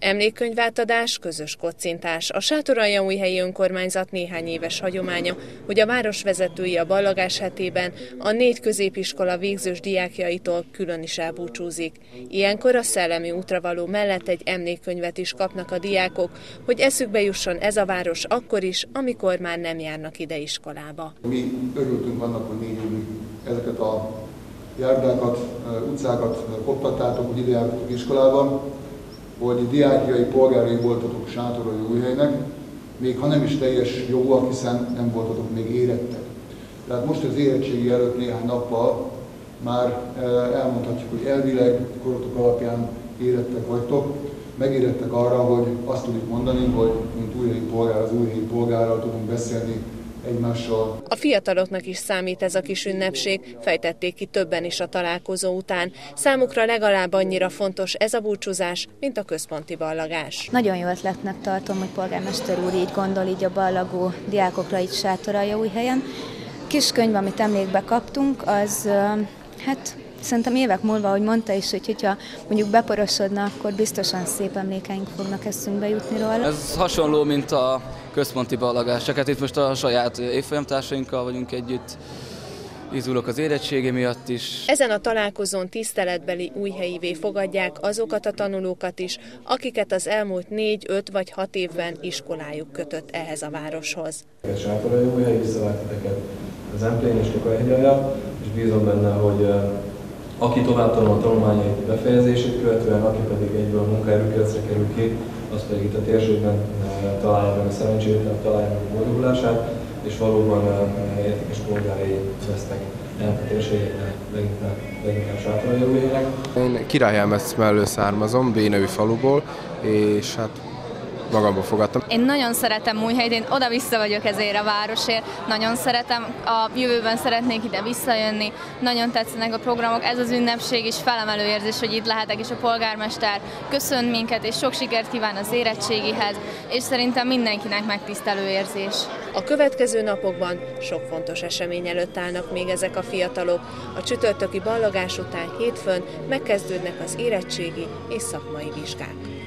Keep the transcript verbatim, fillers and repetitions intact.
Emlékkönyvátadás, közös kocintás. A Sátoraljaújhelyi önkormányzat néhány éves hagyománya, hogy a városvezetői a ballagás hetében a négy középiskola végzős diákjaitól külön is elbúcsúzik. Ilyenkor a szellemi útravaló mellett egy emlékkönyvet is kapnak a diákok, hogy eszükbe jusson ez a város akkor is, amikor már nem járnak ide iskolába. Mi örültünk annak, hogy négy évig ezeket a járdákat, utcákat oktattátok, hogy ide jártatok iskolába, hogy diákjai, polgárai voltatok Sátoraljaújhelynek, még ha nem is teljes jogúak, hiszen nem voltatok még érettek. Tehát most az érettségi előtt néhány nappal már elmondhatjuk, hogy elvileg korotok alapján érettek vagytok, megérettek arra, hogy azt tudjuk mondani, hogy mint újhelyi polgár az újhelyi polgárral tudunk beszélni egymással. A fiataloknak is számít ez a kis ünnepség, fejtették ki többen is a találkozó után. Számukra legalább annyira fontos ez a búcsúzás, mint a központi ballagás. Nagyon jó ötletnek tartom, hogy polgármester úr így gondol így a ballagó diákokra itt Sátoraljaújhelyen. Kis könyv, amit emlékbe kaptunk, az hát szerintem évek múlva, ahogy mondta is, hogy hogyha mondjuk beporosodna, akkor biztosan szép emlékeink fognak eszünkbe jutni róla. Ez hasonló, mint a központi ballagás, csak hát itt most a saját évfolyamtársainkkal vagyunk együtt, izgulok az érettségi miatt is. Ezen a találkozón tiszteletbeli újhelyivé fogadják azokat a tanulókat is, akiket az elmúlt négy, öt vagy hat évben iskolájuk kötött ehhez a városhoz. Sátoraljaújhely visszavált titeket az Emplén és Tokajhegyalja, és bízom benne, hogy aki tovább tanul a tanulmányait befejezését követően, aki pedig egyből a munkaerőpiacra kerül ki, az pedig itt a térségben találja meg a szerencsét, találja meg a boldogulását, és valóban értékes polgárai lesznek ennek a térségeknek, leginkább, leginkább Sátoraljaújhelynek. Én Királyhelmec mellől származom, B nevű faluból, és hát magamból fogadtam. Én nagyon szeretem Újhelyt, én oda-vissza vagyok ezért a városért, nagyon szeretem, a jövőben szeretnék ide visszajönni, nagyon tetszenek a programok, ez az ünnepség is felemelő érzés, hogy itt lehetek, és a polgármester köszön minket, és sok sikert kíván az érettségihez, és szerintem mindenkinek megtisztelő érzés. A következő napokban sok fontos esemény előtt állnak még ezek a fiatalok. A csütörtöki ballagás után hétfőn megkezdődnek az érettségi és szakmai vizsgák.